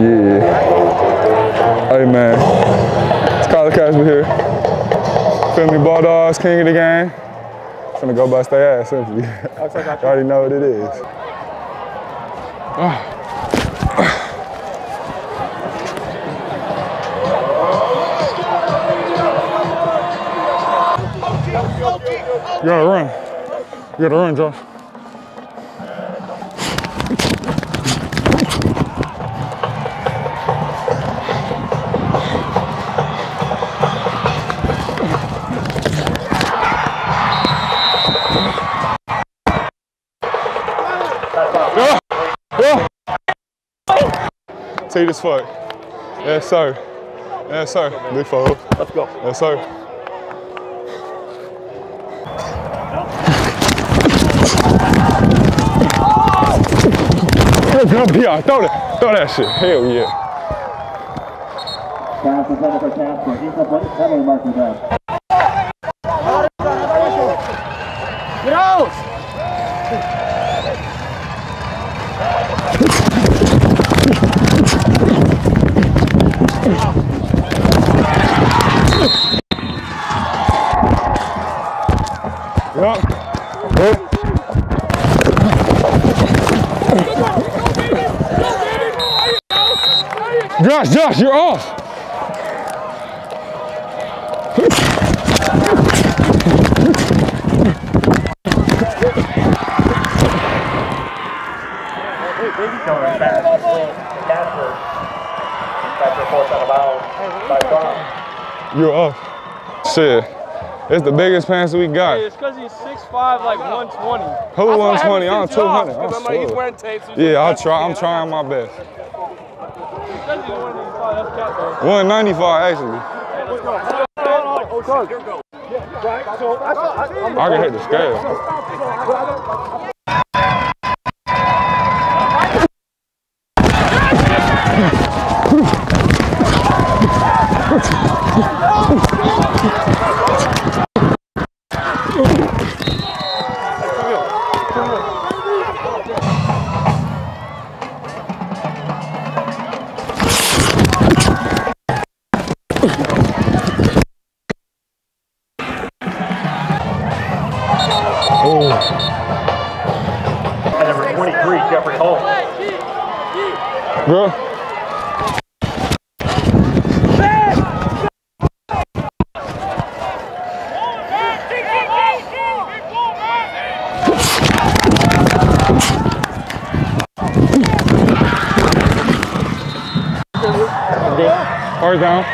Yeah. Hey man, it's Kasper here. Feel me, Bulldogs, king of the game. Finna go bust their ass simply. You already know what it is. You gotta run. You gotta run, Josh. Take this fuck. Yes, sir. Yes, sir. Big fold. Let's go. Yes, sir. Yeah, throw that shit. Hell yeah. Pass is for Kasper. Incomplete. Penalty marker down. Get out! Yup. Josh, you're off. Coming back. Kasper. Kasper forced out of bounds by Tom. You're off. Shit. It's the biggest pants we got. Hey, it's because he's 6'5", like 120. Who 120? I'm 200. I'm like, he's wearing tapes. Yeah, I'm trying my best. 195 actually. I can hit the scale. And number 23, Jeffrey Holt. Bro. First down.